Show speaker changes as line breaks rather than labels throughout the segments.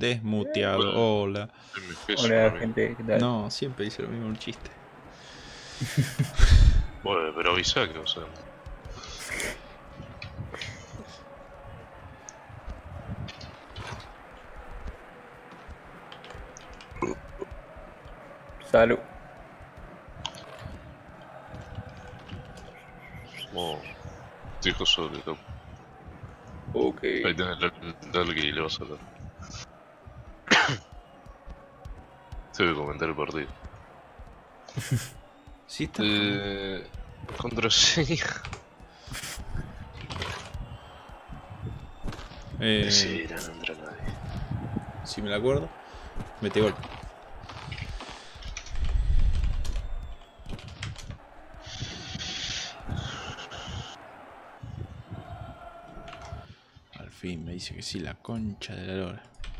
Desmuteado, hola.
Hola gente, ¿qué tal?
No, siempre dice lo mismo un chiste.
Bueno, pero avisa que, o sea.
Salud.
Como. Dijo sobre todo.
Ok.
Ahí tenés dale que le vas a dar. Te voy a comentar el partido.
Sí, está.
Contraseña. Sí, no entra nadie.
Si me la acuerdo. Mete gol. Al fin me dice que sí, la concha de la lora.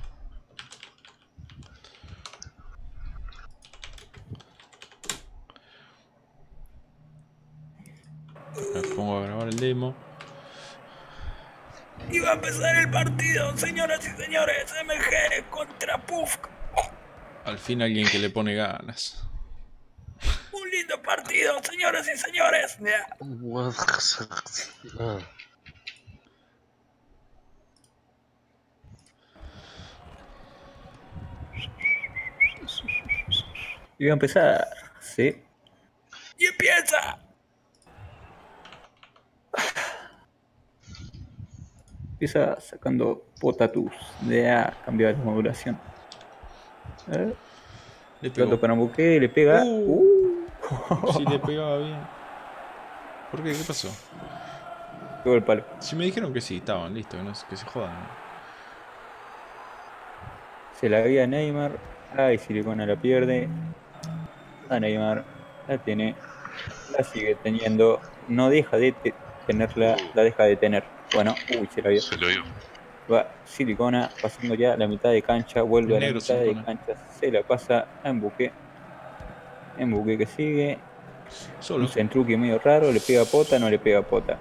Me pongo a grabar el demo.
Y va a empezar el partido, señoras y señores. MG contra Puff.
Al fin alguien que le pone ganas.
Un lindo partido, señoras y señores.
Ah.
Y va a empezar, sí. Y empieza. Empieza sacando potatus. A cambiar de modulación.
Le
Trato
pegó.
para Buque, le pega.
Si le pegaba bien. ¿Por qué? ¿Qué pasó?
Pegó el palo.
Si me dijeron que sí, estaban listos, que se jodan.
Se la había Neymar. Ay, Silicona la pierde. A Neymar la tiene. La sigue teniendo. No deja de tenerla. La deja de tener. Bueno, uy, se la vio.
Se lo vio.
Va Silicona pasando ya la mitad de cancha. Vuelve
Es
a la
negro
mitad de
Silicona.
cancha. Se la pasa a Embuque. Embuque que sigue. Un
Solo.
centruque medio raro. Le pega pota, no le pega pota.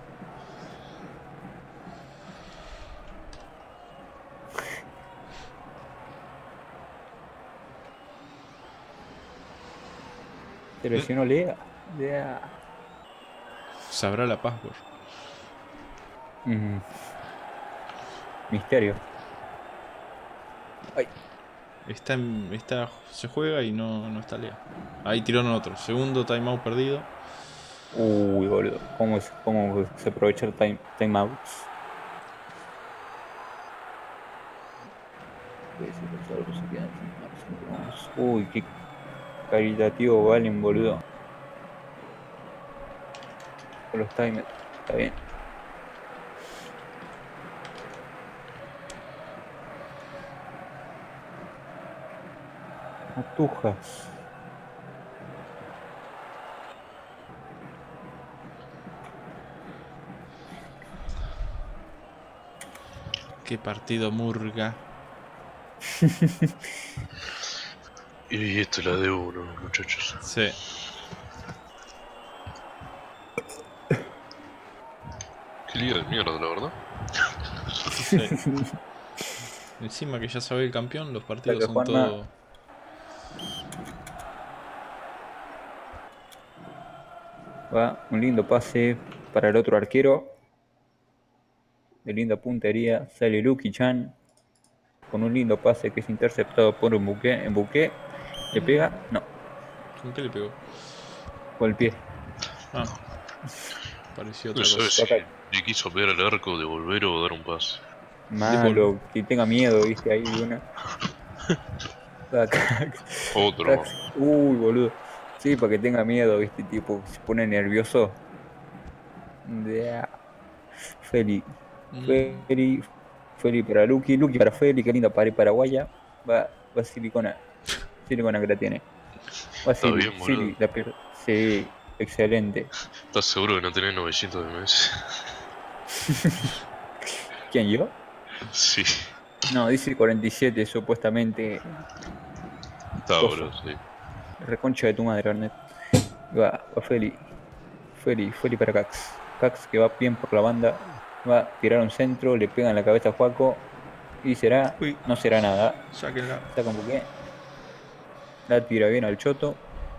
Se lesionó Lea.
Sabrá la password.
Misterio. Ay.
Se juega y no está Lea. Ahí tiraron otro. Segundo timeout perdido.
Uy, boludo. ¿Cómo se aprovecha el timeouts? Uy, qué caritativo Valen, boludo. Con los timers. Está bien. Atujas.
Qué partido murga.
Y esto es la de uno, muchachos.
Sí.
Qué liga de mierda, la verdad.
Sí. Encima que ya sabe el campeón, los partidos son
Juanma.
todo.
Va, un lindo pase para el otro arquero. De linda puntería. Sale Lucky Chan. Con un lindo pase que es interceptado por un buque. En buque. ¿Le pega? No.
¿Con qué le pegó?
Con el pie.
Ah. Pareció
No
otra
sabes
cosa.
si le quiso pegar al arco, devolver o dar un pase.
Malo, que tenga miedo, viste, ahí una.
Otro.
Uy, boludo. Sí, para que tenga miedo, viste, tipo, se pone nervioso. Feli. Feli para Lucky para Feli, qué linda pared paraguaya. Va Silicona. Silicona que la tiene. Va
Está bien, boludo.
Sili, la pierde. Sí, excelente.
¿Estás seguro que no tenés 900 de mes?
¿Quién, yo?
Sí.
No, dice 47, supuestamente.
Está, boludo, sí.
Reconcha de tu madre, Arnet. Va Feli. Feli para Cax. Cax que va bien por la banda. Va a tirar un centro, le pega en la cabeza a Juaco. Y será,
Uy.
no será nada.
Sáquenla.
Saca un buque. La tira bien al choto.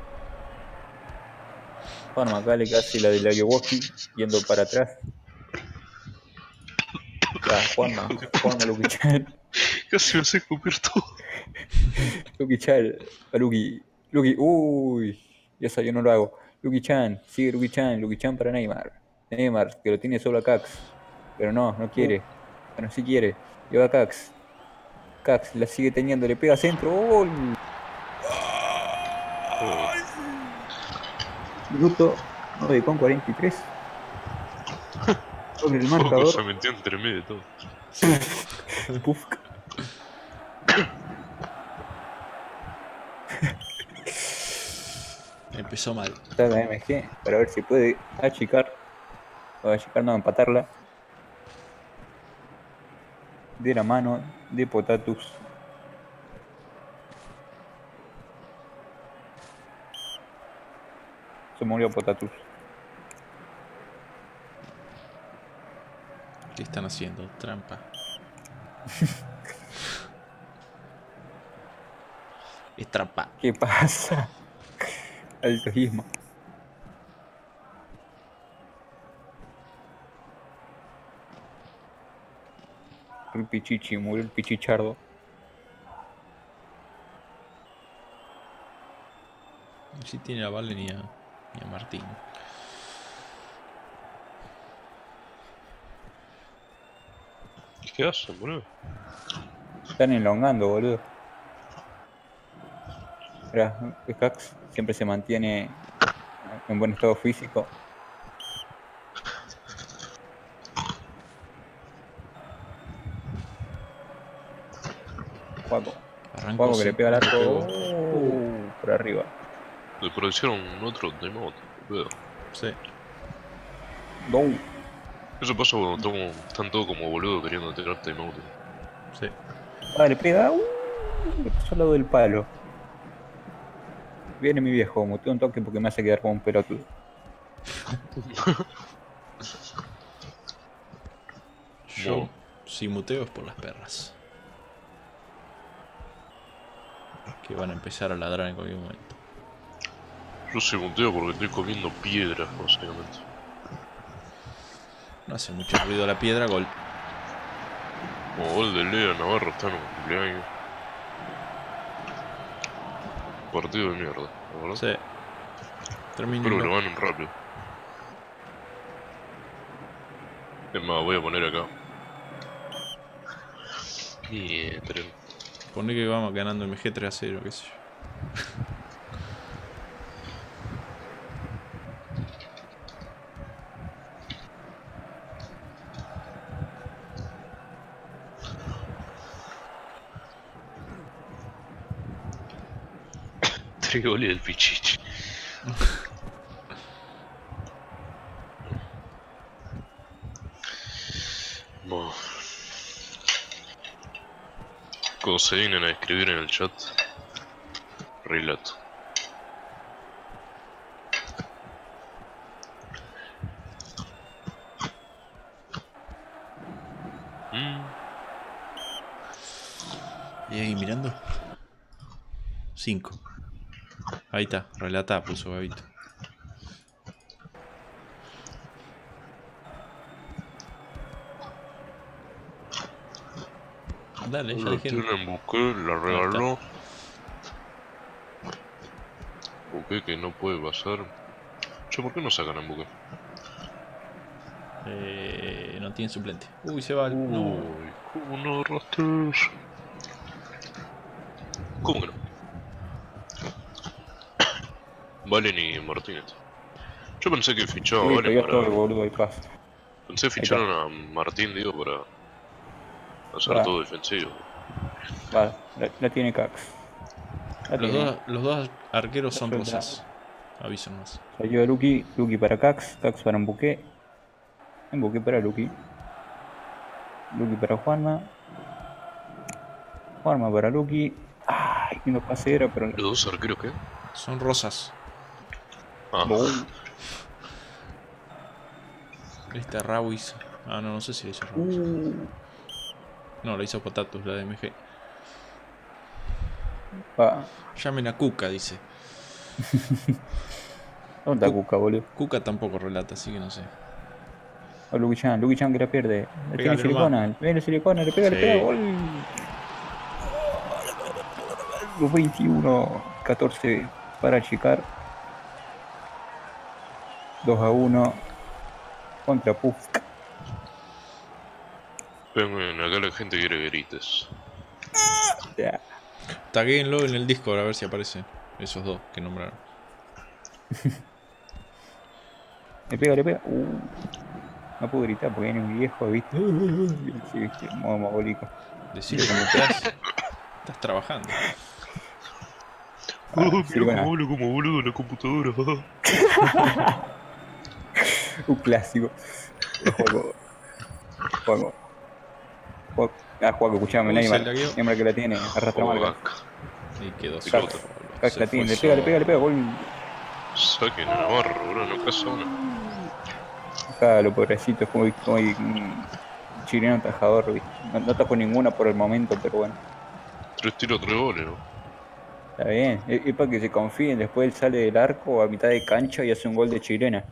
Juan Macale casi la del Ayahuasca, yendo para atrás. Va, Juanma, Juanma Lucky Chan.
Casi me hace escupir todo.
Lucky Chan, a Lucky. Lucky, uy, eso yo no lo hago. Lucky Chan, sigue Lucky Chan para Neymar. Neymar, que lo tiene solo a Cax. Pero no, no quiere. Bueno, sí quiere. Lleva a Cax. Cax la sigue teniendo, le pega centro. ¡Gol! Minuto 9:43. Sobre el
Poco se
marcador.
metió entre medio de todo.
Puf.
Empezó mal.
Saca MG para ver si puede achicar. O achicar, no, empatarla. De la mano de Potatus. Se murió Potatus.
¿Qué están haciendo? Trampa. Es trampa.
¿Qué pasa? Alto Isma. El Pichichi, murió el Pichichardo.
Si tiene a Vale ni a Martín.
¿Qué hacen, boludo?
Están enlongando, boludo. Mirá, Cax siempre se mantiene en buen estado físico. Juaco.
Arrancó
Juaco que le pega al arco.
pegó.
Por arriba.
Le parecieron otro timeout, boludo.
Sí.
No.
Eso pasa cuando están todos como boludo queriendo tirar timeout.
Sí.
Ah, le pega. Le pasó al lado del palo. Viene mi viejo, muteo un toque porque me hace quedar como un pelotudo.
Yo, si muteo es por las perras. Que van a empezar a ladrar en cualquier momento.
Yo soy muteo porque estoy comiendo piedras, básicamente.
No hace mucho ruido la piedra, gol.
Como gol de Lea Navarro está en un cumpleaños. Partido de mierda, la verdad.
Sí. Termino.
Espero que lo ganen rápido. Es más, voy a poner acá. Mierda.
Pone que vamos ganando MG 3-0, qué sé yo.
Tres goles del Pichichi. No. Cuando se vienen a escribir en el chat, relato.
Y ahí mirando. 5. Ahí está, relatá, puso Gabito. Dale, ya
Lo
dijeron.
tienen Buque, la regaló. Buque que no puede pasar. Che, ¿por qué no sacan a Buque?
No tiene suplente. Uy, se va. No.
Uy, ¿cómo no agarraste eso? ¿Cómo que no? Valen y Martínez. Yo pensé que fichaba a
Listo,
Valen
ya
para...
estoy, boludo, ahí pasa.
Pensé que ficharon a Martín, digo, para hacer
Va.
todo defensivo.
Va, la tiene Cax. La tiene.
Los dos arqueros son
Suelta.
rosas. Aviso más.
Salió Lucky, Lucky para Cax, Cax para Embuque. Embuque para Lucky. Lucky para Juanma. Juanma para Lucky. Ay, no pase era, pero...
¿Los dos arqueros qué?
Son rosas.
Ah,
No.
Este Rawis. Ah, no, no sé si le hizo Rawis. No, la hizo Potatus, la de MG.
Va.
Llamen a Cuca, dice.
¿Dónde está Cuca, boludo?
Cuca tampoco relata, así que no sé.
O Luki Chan que la pierde. La tiene
Pegale
silicona. Viene silicona, le
Sí.
pega, gol. Los 21, 14 para achicar. 2-1 contra Puff.
Vengan, acá la gente quiere grites.
Ya.
Taguéenlo en el Discord a ver si aparecen esos dos que nombraron.
Le pega. No puedo gritar porque viene un viejo, ¿viste? Sí, ¿viste? Modo mogólico.
Decirle que estás trabajando.
Silicona.
Hablo como boludo en la computadora.
Un clásico. Juego. Juego, escuchame,
Uy, se
Neymar.
lagueó.
Neymar que la tiene, arrastra marca.
Y quedó
Piloto.
solo.
Cax
Se
la
fue
tiene,
solo.
le pega, gol.
Saquen a Navarro, bro, no pasa una.
Acá lo pobrecito, es como un chileno atajador, ¿viste? No tajo ninguna por el momento, pero bueno.
3 tiros, 3 goles, ¿no?
Está bien, es para que se confíen. Después él sale del arco a mitad de cancha y hace un gol de chilena.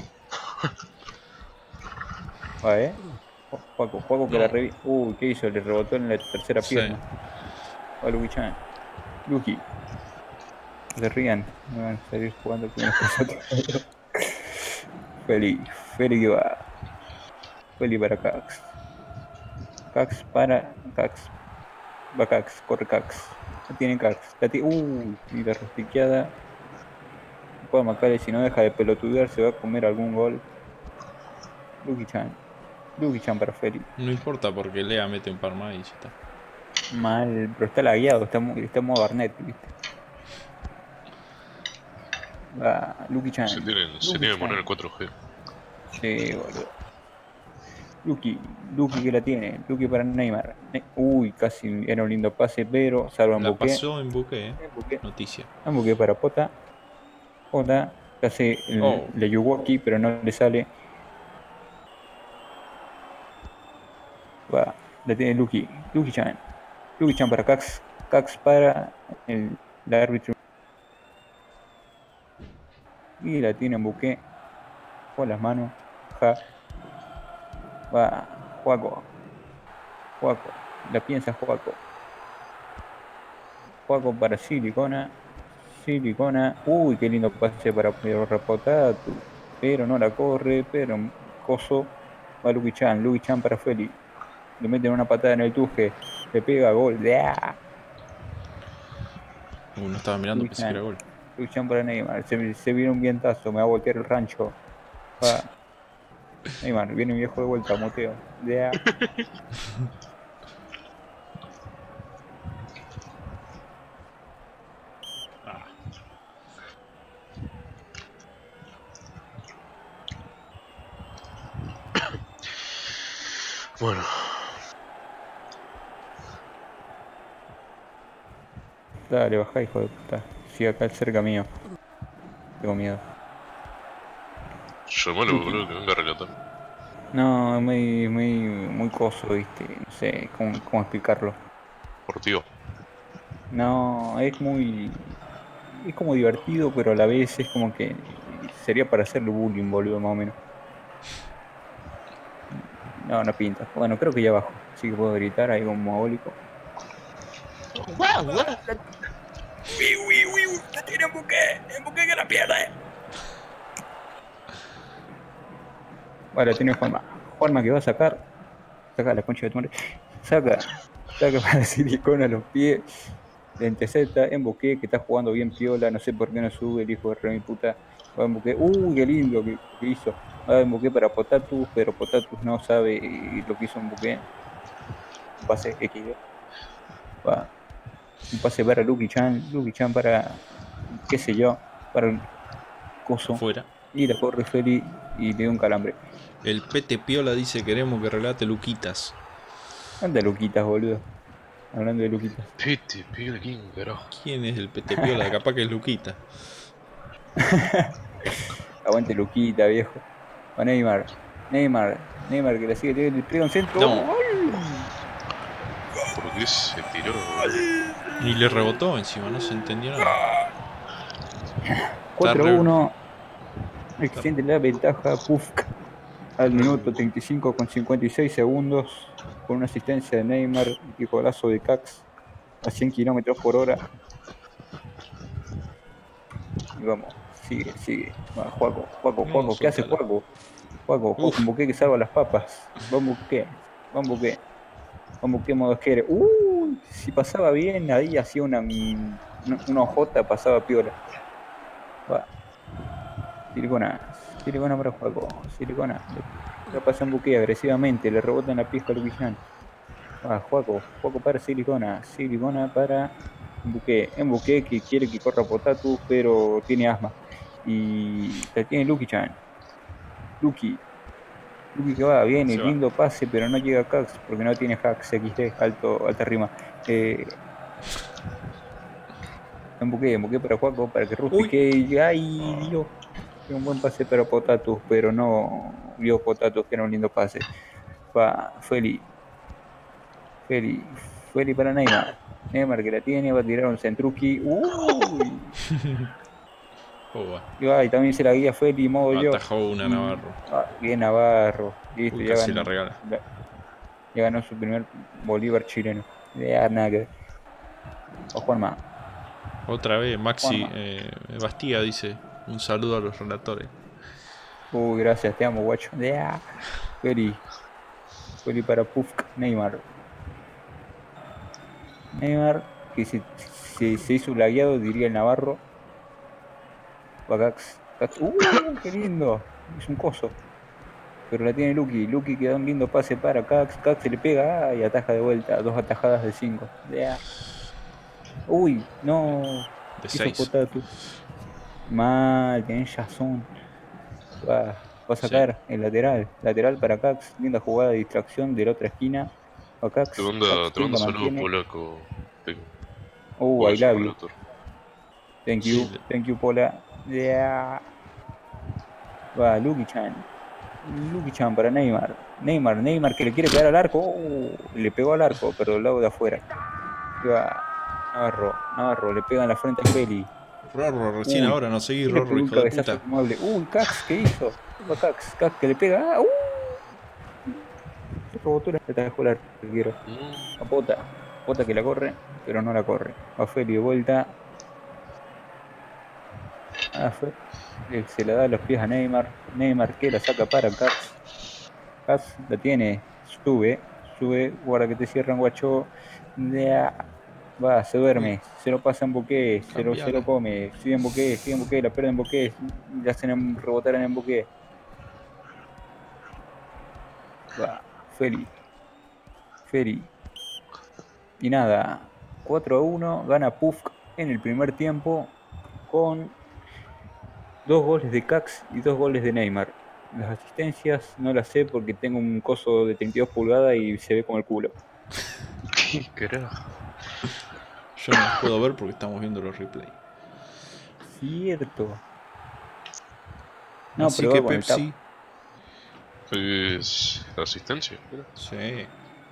Va, Juaco que la revi... ¿Qué hizo? Le rebotó en la tercera
Sí.
pierna. Va Luki Chan. Luki. Se rían. Me van a salir jugando con nosotros. Feli que va. Feli para Cax. Cax para Cax. Va Cax, corre Cax. La tiene Cax. Y la rostiqueada. No puede marcarle, si no deja de pelotudear se va a comer algún gol. Luki Chan para Feli.
No importa porque Lea mete un par más y ya está.
Mal, pero está lagueado, está en modo Barnet, ¿viste? Va, Luki Chan.
Se tienen que poner el 4G.
Sí, boludo. Luki que la tiene. Luki para Neymar. Casi era un lindo pase, pero salva en
La
buque.
pasó en buque, Noticia.
En buque para Pota. Pota, casi le llegó aquí, pero no le sale. Va, la tiene Luki Chan. Luki Chan para Cax. Cax para el árbitro. Y la tiene en buque. Con las manos. Va, Juaco. La piensa Juaco para Silicona. Qué lindo pase para Potatus. Pero no la corre, pero coso. Va Luki Chan para Feli. Le meten una patada en el tuje. Le pega gol.
No estaba mirando, pensé que era gol.
Luki Chan para Neymar. Se viene un vientazo, me va a voltear el rancho. Va. Neymar, viene un viejo de vuelta, moteo.
Bueno.
Dale, bajá, hijo de puta. Sí, acá cerca mío. Tengo miedo.
Llamalo, boludo, que venga a relatar.
No, es muy coso, viste. No sé cómo explicarlo.
Por Dios.
No, es como divertido, pero a la vez es como que sería para hacerle bullying, boludo, más o menos. No pinta. Bueno, creo que ya bajo. Así que puedo gritar ahí como mogólico. ¡La tiene en buque que la pierde! Vale, tiene Juanma que va a saca la concha de tu madre. Saca para Silicona a los pies. De intercepta en buque que está jugando bien piola. No sé por qué no sube el hijo de re mi puta. Va en buque. Qué lindo que hizo. Va en buque para Potatus, pero Potatus no sabe lo que hizo en buque. Un pase XD. Va. Un pase para Luki Chan para, qué sé yo, para el coso.
Fuera.
Y la corre Feli y le da un calambre.
El Pete Piola dice: queremos que relate Luquitas.
Anda Luquitas, boludo. Hablando de Luquitas.
Pete, pide quién, carajo.
¿Quién es el Pete Piola? Capaz que es Luquita.
Aguante Luquita, viejo. Va Neymar que la sigue, le pega un centro.
No.
¡Gol!
¿Qué se tiró?
Y le rebotó encima, no se entendió nada.
4-1.
Está-
Extiende la ventaja Pufk al minuto 35 con 56 segundos. Con una asistencia de Neymar y golazo de Cax a 100 kilómetros por hora. Y vamos, sigue. Va,
No,
Juaco, ¿qué hace
soltala.
Juaco? Juaco, un
Uf,
buque que salva las papas. Vamos, ¿qué modo quiere? Si pasaba bien, ahí hacía una ojota, pasaba piola. Va, silicona para Juaco, silicona. Le pasa un buque agresivamente, le rebota en la pija a Luquillán. Va, Juaco para silicona para un buque que quiere que corra Potatus, pero tiene asma. Y la tiene Lucky-chan. Lucky, Lucky que va, bien,
se
el
va.
lindo pase, pero no llega a Cax porque no tiene hacks XD, alta rima. Embuqué para Juaco, para que
Uy.
rustique. ¡Ay,
Ah,
Dios! Un buen pase para Potatus, pero no vio Potatus que era un lindo pase. Va, Feli, Feli para Neymar. Neymar que la tiene, va a tirar un centruki. ¡Uy!
joder.
Y también se la guía Feli, modo yo.
Atajó una
Y
Navarro.
bien Navarro. Listo,
Uy, casi la regala.
ya ganó su primer Bolívar chileno. Ya, nada que ver. O Juanma.
Otra vez, Maxi
Juanma.
Bastía dice: un saludo a los relatores.
Gracias, te amo, guacho. Ya. Feli. Feli para Pufk, Neymar. Neymar, que se hizo lagueado, diría el Navarro. Cax. Qué lindo. Es un coso. Pero la tiene Lucky. Lucky que da un lindo pase para Cax. Cax se le pega y ataja de vuelta. 2 atajadas de 5. No.
De
Hizo
6.
Potato. Mal, tenés razón. Va a
Sí.
sacar el lateral. Lateral para Cax. Linda jugada de distracción de la otra esquina. A Cax. Cax
Te
que
manda
la
saludos
mantiene.
polaco.
I
Juega su
love you.
relator.
Thank
Sí,
you. Thank you, Pola. Va, Lucky-chan. Lucky-chan para Neymar. Neymar que le quiere pegar al arco. Le pegó al arco, pero del lado de afuera. Y va Navarro, le pega en la frente a Feli.
Rorro, recién
Uy,
ahora no seguí,
y le
Rorro,
pegó un
hijo de
cabezazo
puta.
al mueble. Cax, ¿qué hizo? Va Cax que le pega. Se rebotó la atajó el arquero. A Pota que la corre, pero no la corre. A Feli de vuelta. Se la da a los pies a Neymar. Neymar que la saca para Cax. Cax la tiene. Sube, guarda que te cierran, guacho. Va, se duerme, se lo pasa en Boqué, se lo
Cambiala.
come, sigue en Boqué, la pierde en Boqué, le hacen rebotar en Boqué. Va, Feli. Y nada, 4-1, gana Pufk en el primer tiempo con 2 goles de Cax y 2 goles de Neymar. Las asistencias no las sé porque tengo un coso de 32 pulgadas y se ve como el culo.
¿Qué carajo?
Yo no los puedo ver porque estamos viendo los replays.
Cierto. No,
Así
pero
que
va con el tap.
Pepsi.
Es asistencia. Mira.
Sí.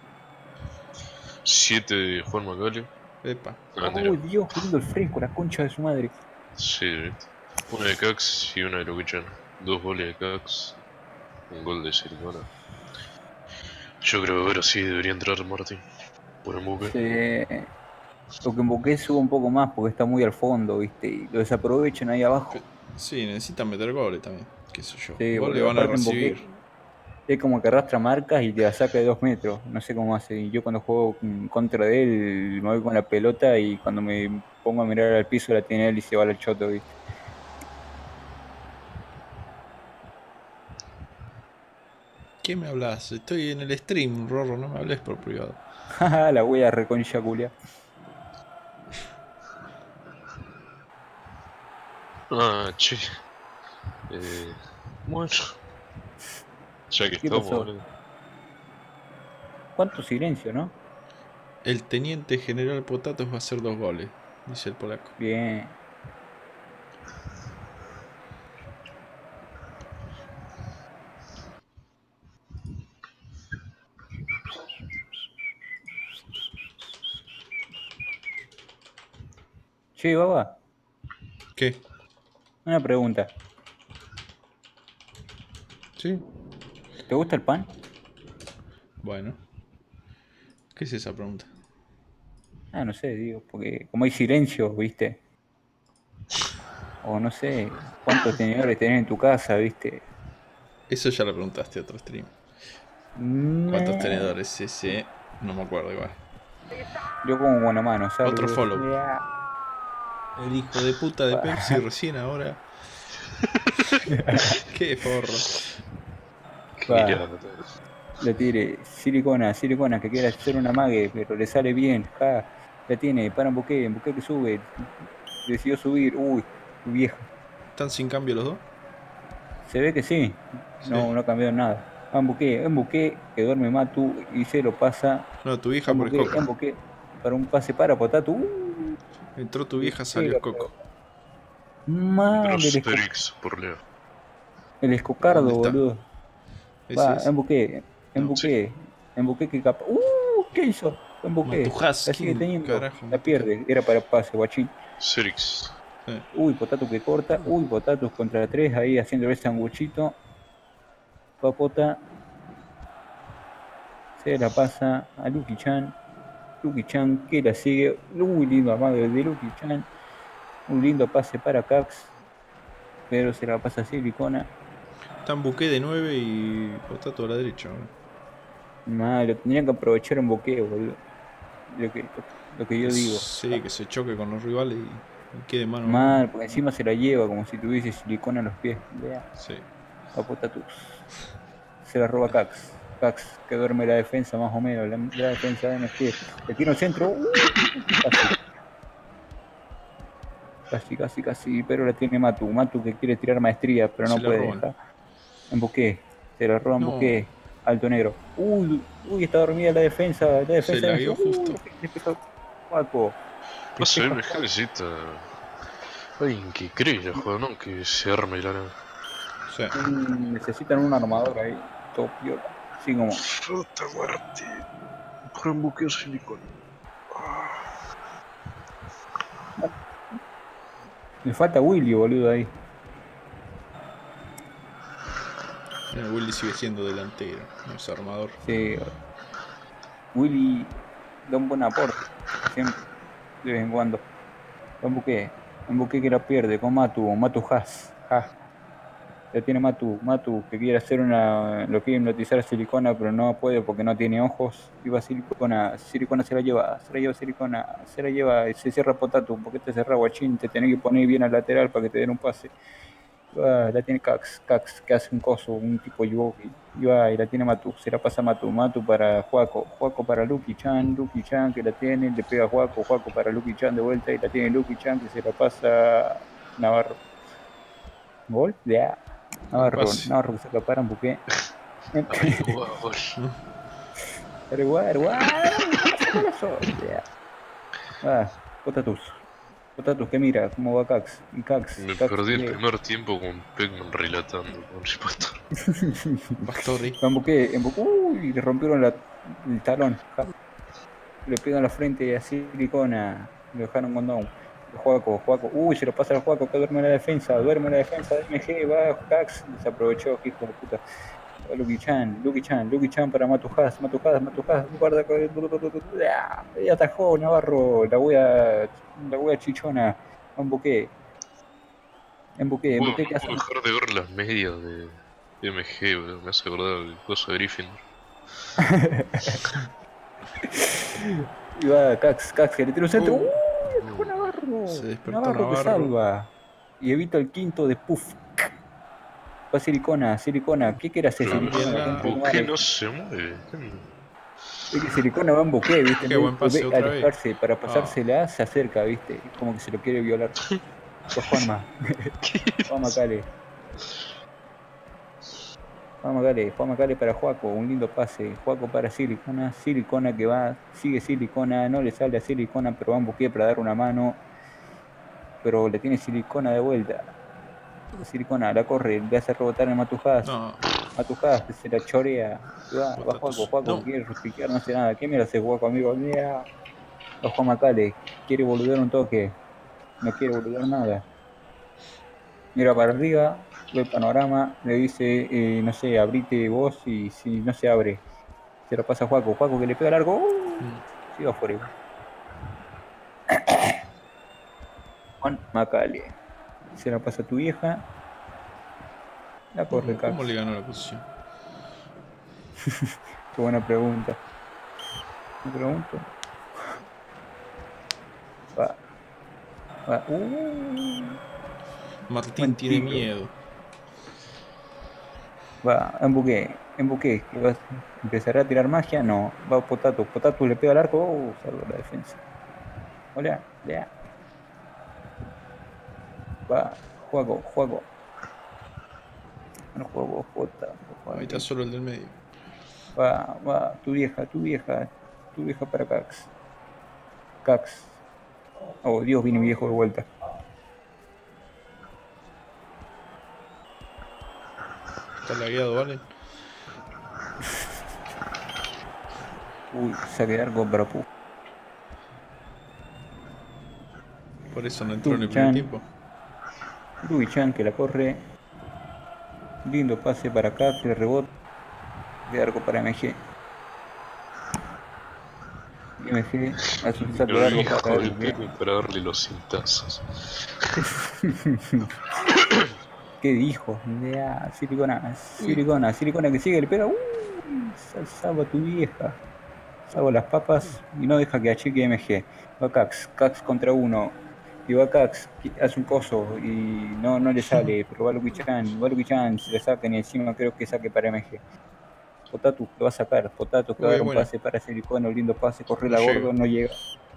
7 de Juan Magalio.
Epa.
Mentira.
Dios, qué lindo el fresco, la concha de su madre.
Sí, ¿viste? Una de Cax y una de Luquichan. 2 goles de Cax. Un gol de Silicona. Yo creo que ahora sí debería entrar Martín. Por el buque.
Lo que en Boqué sube un poco más porque está muy al fondo, ¿viste? Y lo desaprovechan ahí abajo.
Sí, necesitan meter goles también. Qué sé yo.
Sí,
Goles
boludo.
van a
Aparte en
recibir.
Boqué es como que arrastra marcas y te la saca de 2 metros. No sé cómo hace. Y yo cuando juego contra de él me voy con la pelota y cuando me pongo a mirar al piso la tiene él y se va al choto, ¿viste?
¿Qué me hablas? Estoy en el stream, Rorro, no me hables por privado.
Jaja, la wea reconcha culia.
Ah, che. Bueno. Ya que
¿Qué
estamos,
pasó?
boludo.
¿Cuánto silencio, no?
El teniente general Potatos va a hacer 2 goles, dice el polaco.
Bien. Che, baba,
¿Qué?
una pregunta.
¿Sí?
¿Te gusta el pan?
Bueno. ¿Qué es esa pregunta?
Ah, no sé, digo, porque como hay silencio, ¿viste? O no sé, cuántos tenedores tenés en tu casa, ¿viste?
Eso ya lo preguntaste a otro stream. ¿Cuántos
Meh.
tenedores? Sí, sí. No me acuerdo igual.
Yo como buena mano,
Otro
saludos.
follow. El hijo de puta de Pepsi recién ahora. Qué forro.
Qué
Va,
mirada.
le tire silicona, silicona que quiere hacer una mague, pero le sale bien, ja. La tiene, para un buque que sube. Decidió subir, uy, tu vieja.
¿Están sin cambio los dos?
Se ve que sí,
Sí.
no cambió nada. En buque que duerme Matu y se lo pasa.
No, tu vieja por
En
Escoco.
buque, para un pase para Potato.
Entró tu vieja,
Sí,
salió Escoco.
Entró
mal
Asterix por Leo.
el
¿A dónde
escocardo,
está?
boludo.
¿Ese
Va,
es? No.
Sí.
en buque que capa. ¿Qué hizo? En buque. La sigue
Matujaski,
teniendo.
carajo,
La
Matujaski.
pierde. Era para pase, guachín.
Asterix.
Potato que corta. Potato contra tres ahí haciendo el sanguchito. Papota se la pasa a Lucky Chan. Lucky Chan que la sigue. Lindo amague de Lucky Chan. Un lindo pase para Cax. Pero se la pasa a Silicona.
Están buque de 9 y Potato a la derecha.
Lo tendrían que aprovechar en boqueo, boludo. Lo que, lo que yo digo.
Sí, que se choque con los rivales y quede mano a mano.
Mal, porque encima se la lleva como si tuviese silicona en los pies. Vea,
Sí.
a Potatus. Se la roba Cax. Cax que duerme la defensa más o menos. La defensa de MG. Le tira el centro. Casi. Pero la tiene Matu. Matu que quiere tirar maestría, pero
Se
no
la
puede
roban.
dejar. En buque. Se la roba en
No,
buque. Alto negro. Está dormida la defensa. La
se
defensa de
la
MG.
guió justo.
Despeja Juaco.
Pasa,
Despeja
MG necesita alguien que cree juego, ¿no? Que se arme la nada.
Sí.
Necesitan un armador ahí. Todo piola. Así como.
Puta muerte. Por un buqueo silicona.
Me falta Willy, boludo, ahí.
Willy sigue siendo delantero, no es armador.
Sí, Willy da un buen aporte. Siempre. De vez en cuando. Un buque que la pierde con Matu Haas. Ya tiene Matu que quiere hacer lo quiere hipnotizar a Silicona, pero no puede porque no tiene ojos. Y va Silicona se la lleva Silicona, se la lleva, y se cierra Potato, porque te cerra guachín, te tenés que poner bien al lateral para que te den un pase. La tiene Cax, que hace un coso, un tipo Yugi. Y la tiene Matu, se la pasa Matu para Juaco para Lucky Chan que la tiene, le pega a Juaco para Lucky Chan de vuelta y la tiene Lucky Chan que se la pasa Navarro. Gol, ya.
Buen pase.
Navarro que se acapara un buque.
Ay, gol.
Potatus. Que mira cómo va Cax. Y
Me
Cax
perdí el
que
primer tiempo con Pegman relatando con Ripator.
Pastori.
en buque, le rompieron el talón. Le pegan la frente a Silicona. Le dejaron con down. Juaco, se lo pasa al Juaco que duerme en la defensa de MG, va Cax, desaprovechó, hijo de puta. Lucky Chan para Matujas, guarda, y atajó Navarro, la wea chichona, en buque
No puedo
que hace
dejar de ver las medias de MG, boludo. Me hace acordar el coso de Griffin.
y va Cax que le tira un centro, atajó
Se despertó
Navarro que
Navarro.
salva, y evita el quinto de Puff. Va Silicona, ¿qué quiere hacer
Pero
Silicona?
¿por qué no se mueve?
Es que Silicona va en buque, ¿viste?
Qué buen pase
Ve
otra vez.
alejarse para pasársela, se acerca, ¿viste? Como que se lo quiere violar. Pues Juanma. Juanma Cale. Juanma Cale para Juaco, un lindo pase. Juaco para Silicona que va, sigue Silicona, no le sale a Silicona, pero va en buque para dar una mano. Pero le tiene Silicona de vuelta. Silicona la corre, le hace rebotar en Matujas.
No,
Matujas se la chorea. Va Juaco
no.
quiere respicar, no hace nada. ¿Qué me hace Juaco, amigo? Mira. A Juan Macale, quiere boludear un toque. No quiere boludear nada. Mira para arriba, ve el panorama, le dice, no sé, abrite vos y si no se abre, se lo pasa a Juaco. Juaco que le pega largo, sigue afuera igual. Juan Macale. Se la pasa a tu vieja. La corre Cax.
¿Cómo le ganó la posición?
Qué buena pregunta. Me pregunto. Va. Va.
Martín
Buen
tiene
tiro.
miedo.
Va, embuqué. Embuqué. ¿Empezará a tirar magia? No. Va Potato. Potato le pega al arco. Salvo la defensa. Hola. Ya. Va. Juego. No juego, Jota.
Ahí está solo el del medio.
Va. Tu vieja para Cax. Cax. Oh, Dios, vine mi viejo de vuelta.
Está lagueado, ¿vale?
Uy, saque de arco para Puf.
Por eso no entró en el primer tiempo.
Luis-Chan que la corre. Lindo pase para acá, que rebote. De arco para MG. MG hace un salto de arco para
el Pepe para darle los cintazos.
¿Qué dijo? Silicona que sigue, le pega. Salva a tu vieja. Salva las papas y no deja que achique MG. Va Cax contra uno. Y va Cax, hace un coso y no le sale, pero va Luki-chan, se le sacan y encima creo que saque para MG. Potato que va a sacar, Potato que va a dar un pase para Silicona, un lindo pase, corre la gordo, no llega.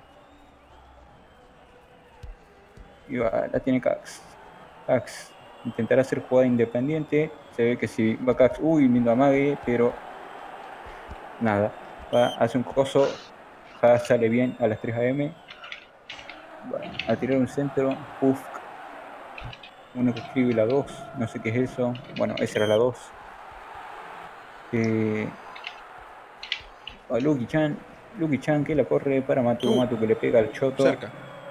Y va, la tiene Cax. Intentará hacer jugada independiente, se ve que si va Cax, lindo amague, pero nada. Hace un coso, sale bien a las 3 AM. Va a tirar un centro, Puff. Uno que escribe la 2, no sé qué es eso. Bueno, esa era la 2. Luki-chan que la corre para Matu que le pega al choto.
Cerca.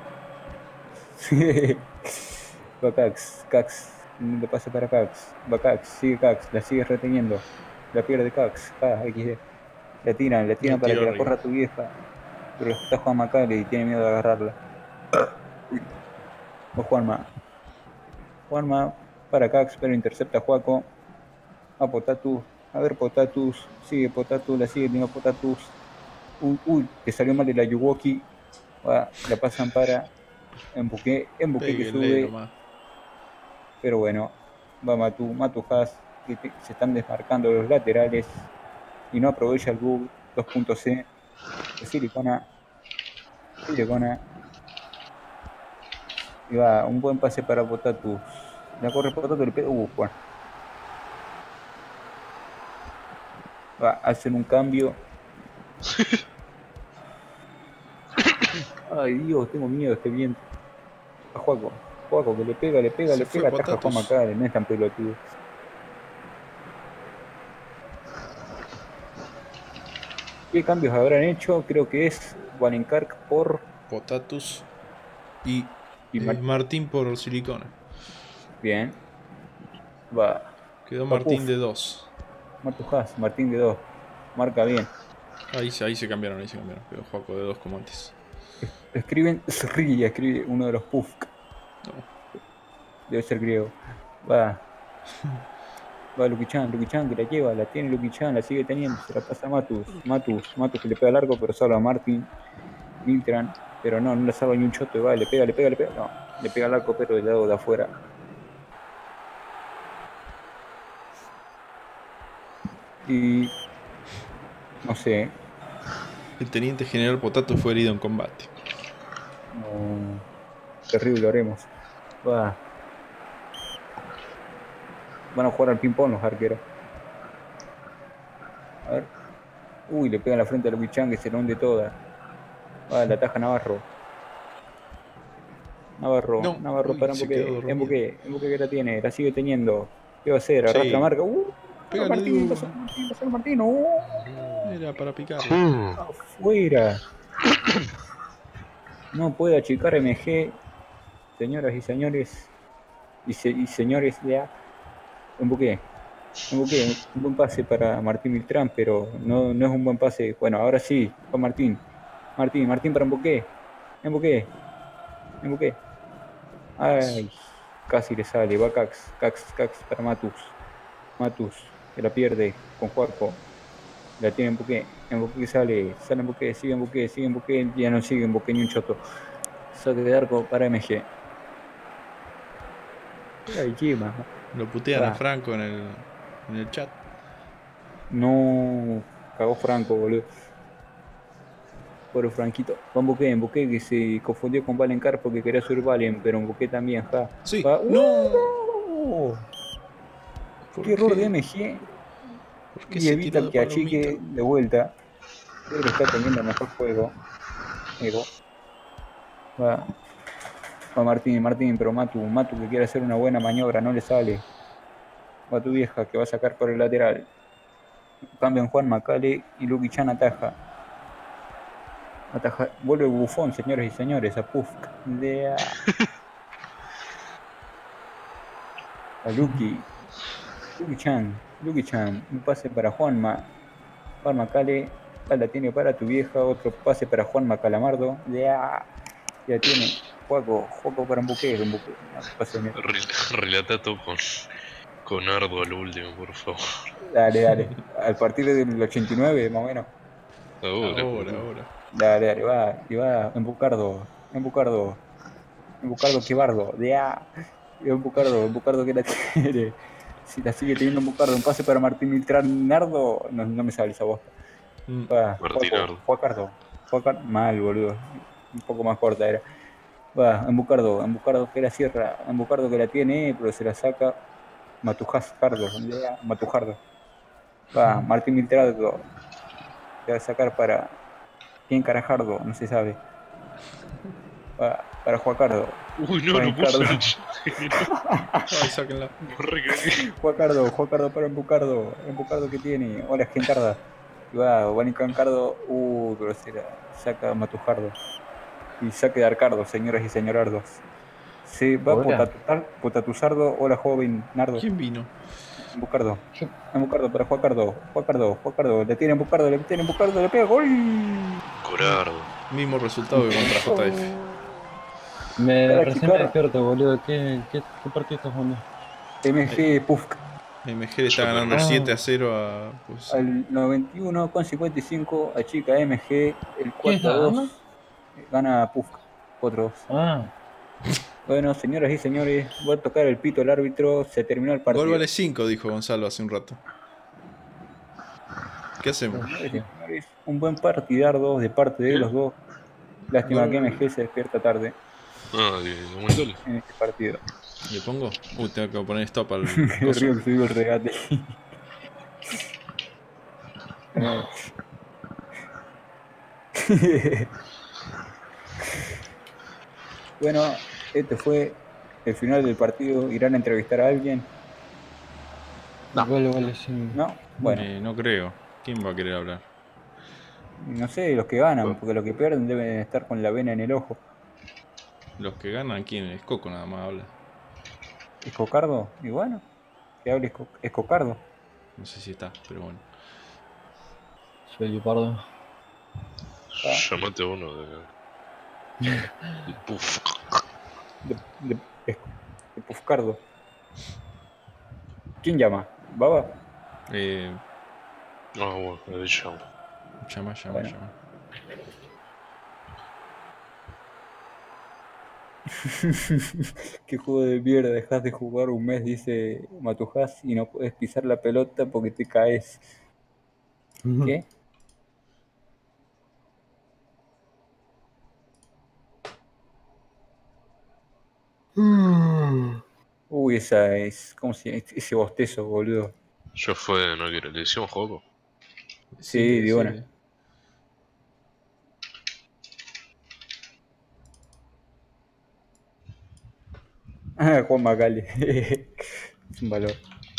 Va Cax. Le pasa para Cax. Va Cax, sigue Cax, la sigue reteniendo. La pierde Cax. XD. Le tiran para que la corra tu vieja. Pero está Juan Macale y tiene miedo de agarrarla. O Juanma para Cax, pero intercepta a Juaco. A Potatus. A ver, Potatus. Sigue Potatus, la sigue teniendo Potatus. Que salió mal de la Yuwoki. La pasan para Embuque que sube. Nomás. Pero bueno, va Matu Haas, que se están desmarcando los laterales y no aprovecha el bug 2.c de Silicona. Y va, un buen pase para Potatus. La corre Potatus, le pega. Bueno. Va a hacer un cambio. Ay Dios, tengo miedo, este viento. A Juaco que le pega, ataja a Juan Macale, no es tan pelotudo. ¿Qué cambios habrán hecho? Creo que es Walenkark por
Potatus y Martín por Silicona.
Bien. Va.
Quedó Martín de 2.
Martín de 2. Marca bien.
Ahí se cambiaron. Quedó Juaco de 2 como antes.
Escribe uno de los Puff.
No.
Debe ser griego. Va Luki-chan que la lleva, la tiene Luki-chan, la sigue teniendo, se la pasa a Matus que le pega largo, pero salva a Martin Viltran, pero no la salva ni un choto, y va, le pega, no, le pega al arco, pero del lado de afuera. Y no sé.
El teniente general Potato fue herido en combate.
No, terrible, haremos. Van a jugar al ping-pong los arqueros. A ver. Le pega en la frente a Luki-chan que se lo hunde toda. La ataja Navarro. Navarro para Embuque que la tiene, la sigue teniendo. ¿Qué va a hacer? Arrastra marca. Martín, pasó Martín.
Era para picar.
Afuera. No puede achicar MG. señoras y señores, y señores de Embuqué. Un buen pase para Martín Miltrán, pero no es un buen pase. Bueno, ahora sí, Juan Martín. Martín para Embuqué. Embuqué. Ay, casi le sale. Va Cax para Matus, que la pierde con Juaco. La tiene Embuqué sale Embuqué, sigue Embuqué, ya no sigue Embuqué ni un choto. Saque de arco para MG. Ay, Gima.
Lo putean a Franco en el chat.
No, cagó Franco, boludo. Pobre Franquito. Va Embuqué que se confundió con Valencar porque quería subir Valen, pero Embuqué también, ja.
Sí,
Va.
no.
Qué error de MG.
¿Por qué
Y
se
evita
tiró de
que
palomita?
achique de vuelta. Pero está teniendo mejor juego. Va. Va Martín, pero Matu que quiere hacer una buena maniobra, no le sale. Va tu vieja que va a sacar por el lateral. Cambian Juan Macale y Luki Chan ataja. Vuelve Bufón, señores y señores, a Pufk. A Luki Chan, un pase para Juan Macale, la tiene para tu vieja, otro pase para Juan Macalamardo, ya tiene, Juaco para Embuqué,
Relata todo con Ardo al último, por favor.
dale, al partir del 89, más o menos,
Ahora.
dale, va, Embucardo, que bardo, ya, Embucardo que la tiene, si la sigue teniendo Embucardo, un pase para Martín Miltrán Nardo, no me sale esa voz. Va,
Martín Ardo.
Juacardo, mal, boludo. Un poco más corta era. Va, Embucardo que la cierra, Embucardo que la tiene, pero se la saca Matujardo. Va, Martín Miltrado, se va a sacar para ¿quién carajardo? No se sabe. Va, para Juacardo.
Uy, no, lo puso en el chat.
Ay, sáquenla.
Juacardo para Embucardo que tiene, hola Gentarda. Y va, Cardo, grosera, saca Matujardo. Y saque de Arcardo, señoras y señorardos. Se va Potatuzardo, hola joven Nardo.
¿Quién vino?
Embucardo para Juacardo, le tiene Embucardo, le pega, gol.
Corardo.
Mismo resultado que contra JF.
Recién me despierto, boludo. ¿Qué partido estás jugando?
MG Pufk.
MG le está ganando 7-0 a. Pues,
al 91 con 55, achica MG, el 4-2. Gana Pufk, 4-2. Bueno, señoras y señores, voy a tocar el pito al árbitro, se terminó el partido.
Gol vale 5, dijo Gonzalo hace un rato. ¿Qué hacemos?
Un buen partidardo de parte de los dos. Lástima que MG se despierta tarde. En este partido.
¿Le pongo? Tengo que poner stop al.
El río que subió el regate. Bueno, este fue el final del partido. ¿Irán a entrevistar a alguien?
No. Vale, sí.
No, bueno.
No creo. ¿Quién va a querer hablar?
No sé, los que ganan, porque los que pierden deben estar con la vena en el ojo.
Los que ganan, ¿quién? Es Coco nada más habla.
¿Es Cocardo? Y bueno, que hable es Cocardo.
No sé si está, pero bueno.
Soy Leopardo.
Llamate a uno de Puff.
De Pufcardo. ¿Quién llama? ¿Baba?
Bueno, ahí llamo.
Llama.
Qué juego de mierda, dejas de jugar un mes, dice Matujás, y no puedes pisar la pelota porque te caes. ¿Qué? Uy, esa es. ¿Cómo se llama? Ese bostezo, boludo.
Ya fue, no quiero. ¿Le hicimos juego?
Sí, de una. Juan Macale. Es un valor.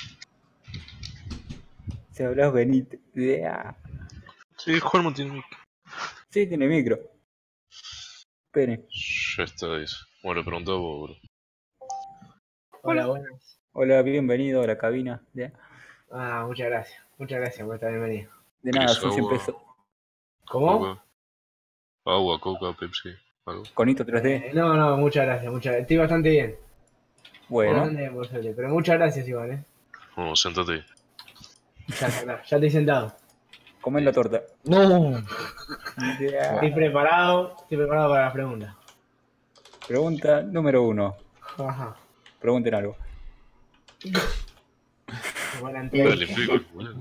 Si hablas Benítez.
Sí, Juan no tiene micro.
Sí, tiene micro. Esperen.
Ya está, dice. Bueno, le preguntaba vos, bro.
Hola, buenas.
Hola, bienvenido a la cabina.
Muchas gracias. Muchas gracias por estar bienvenido.
De nada,
¿Querés
Susi
agua?
empezó.
¿Cómo?
Coca. Agua, coca, Pepsi, algo.
Conito 3D.
No, muchas gracias, muchas gracias. Estoy bastante bien. Estoy
Bueno,
bastante bien, por suerte. Pero muchas gracias igual,
Vamos, sentate.
Ya estoy sentado.
comen la torta.
No.
Ya.
Estoy preparado para las preguntas.
Pregunta número 1.
Ajá.
Pregunten algo.
Buena
Dale,
entrevista.
explico, boludo.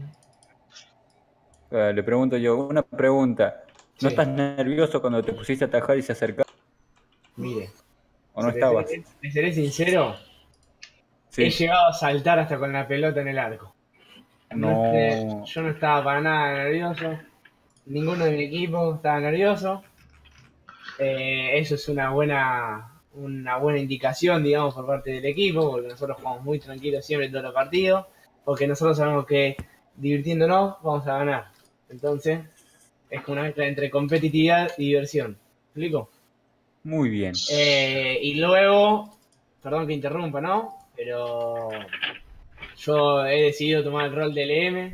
Le pregunto yo, una pregunta. ¿No
Sí.
estás nervioso cuando te pusiste a atajar y se acercaba?
Mire,
¿O no
si
estabas?
te seré sincero, he
Sí.
llegado a saltar hasta con la pelota en el arco.
No.
Yo no estaba para nada nervioso. Ninguno de mi equipo estaba nervioso. Eso es una buena indicación, digamos, por parte del equipo, porque nosotros jugamos muy tranquilos siempre en todos los partidos, porque nosotros sabemos que divirtiéndonos vamos a ganar. Entonces, es como una mezcla entre competitividad y diversión. ¿Me explico?
Muy bien.
Y luego, perdón que interrumpa, ¿no? Pero yo he decidido tomar el rol de LM,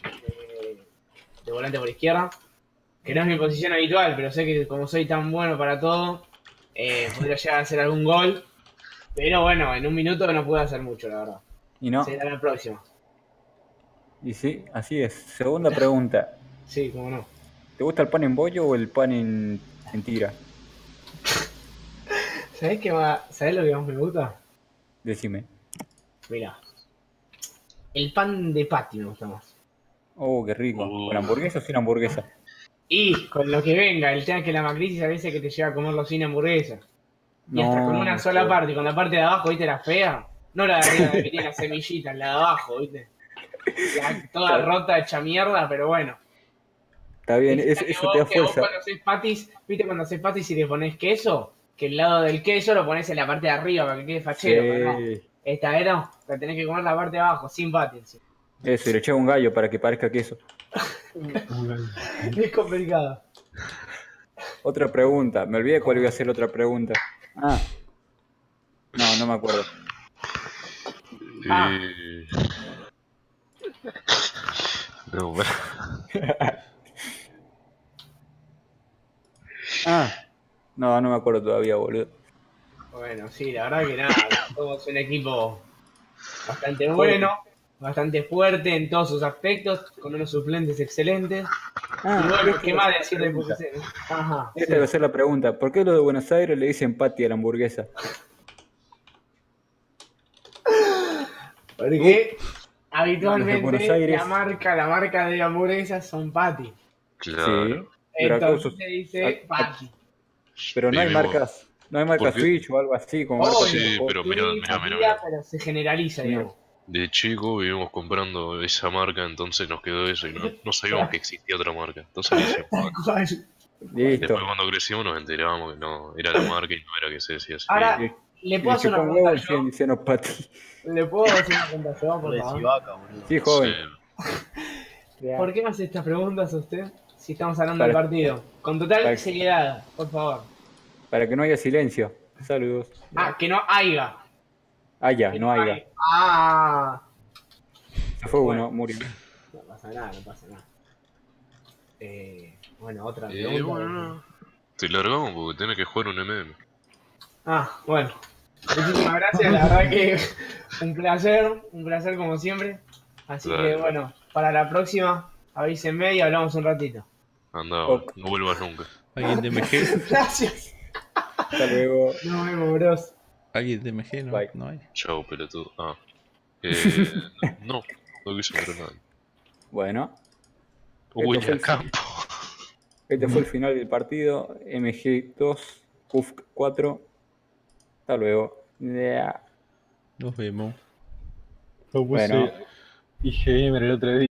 de volante por izquierda, que no es mi posición habitual, pero sé que como soy tan bueno para todo, podría llegar a hacer algún gol. Pero bueno, en un minuto no puedo hacer mucho, la verdad.
¿Y no?
Será la próxima.
Y sí, así es. Segunda pregunta.
Sí, cómo no.
¿Te gusta el pan en bollo o el pan en tira?
¿Sabés lo que más me gusta?
Decime.
Mira, el pan de patty me gusta más.
Oh, qué rico. ¿Con hamburguesa o sin hamburguesa?
Y con lo que venga, el tema es que la macrisis a veces que te lleva a comerlo sin hamburguesa. Y hasta con una sola parte, con la parte de abajo, ¿viste? La fea. No la de arriba, la que tiene las semillitas, la de abajo, ¿viste? Toda rota, hecha mierda, pero bueno.
Está bien,
Eso
te da
que vos
fuerza.
cuando haces patis, ¿viste? Cuando haces patis y le pones queso, que el lado del queso lo pones en la parte de arriba para que quede fachero, pero no.
Sí.
Esta vez no, la tenés que comer la parte de abajo, sin patis.
Eso, y le echaba un gallo para que parezca queso.
Es complicado.
Otra pregunta. Me olvidé cuál iba a ser la otra pregunta. Ah. No me acuerdo.
No, bueno.
No me acuerdo todavía, boludo.
Bueno, sí, la verdad que nada, somos un equipo bastante bueno, bastante fuerte en todos sus aspectos, con unos suplentes excelentes. Y bueno, ¿qué más decir de posición? Ajá.
Esta va a ser la pregunta. ¿Por qué los de Buenos Aires le dicen patty a la hamburguesa?
Porque
Buenos
habitualmente
Aires.
la marca de hamburguesas son patty.
Claro.
Sí. Pero acá
Entonces se dice patty.
Pero no hay
Vivimos-
marcas. No hay marca
¿Por qué?
Switch o algo así como
Obvio,
marca
Sí,
tipo-
pero
sí,
mirá.
varía, pero se generaliza,
Sí.
digamos.
De chico vivimos comprando esa marca, entonces nos quedó eso y no sabíamos que existía otra marca. Entonces le decíamos
Tal
Patty.
cual.
Listo.
Después cuando crecimos nos enterábamos que no era la marca y no era que se decía así.
Ahora,
Sí.
¿le
Y
puedo
le
hacer una
chupó un huevo
pregunta
y siguen
yo?
diciendo patty.
¿Le puedo hacer una pregunta yo, por
De
favor?
Sivaca, boludo.
Sí, joven.
¿Por qué me hace estas preguntas a usted si estamos hablando
Para-
del partido? Con total
para-
seriedad, por favor.
Para que no haya silencio. Saludos.
Que no haya.
Ya,
Que
no haya. Se fue
Bueno.
uno, murió.
No pasa nada. Bueno, otra pregunta.
Bueno, te largamos porque tenés que jugar un MM.
Bueno. Muchísimas gracias, la verdad que un placer como siempre. Así
Dale.
que bueno, para la próxima, avísenme y hablamos un ratito.
Anda,
Ok.
no vuelvas nunca.
¿Alguien de MG?
Gracias.
Hasta luego.
Nos vemos, bros.
¿Alguien de MG? No,
Bye.
no hay.
Chao, pelotudo. No quiso entrar nadie.
Bueno,
Uy,
Esto fue
a
el-
campo.
este fue el final del partido. MG 2, UF 4. Hasta luego. Ya.
Nos vemos.
Lo puse
Bueno.
IGM el otro día.